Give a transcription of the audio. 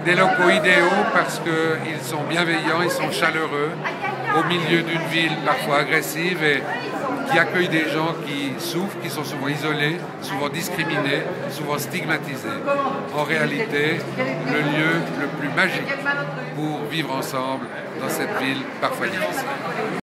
Des locaux idéaux parce qu'ils sont bienveillants, ils sont chaleureux, au milieu d'une ville parfois agressive et qui accueille des gens qui souffrent, qui sont souvent isolés, souvent discriminés, souvent stigmatisés. En réalité, le lieu le plus magique pour vivre ensemble dans cette ville parfois difficile.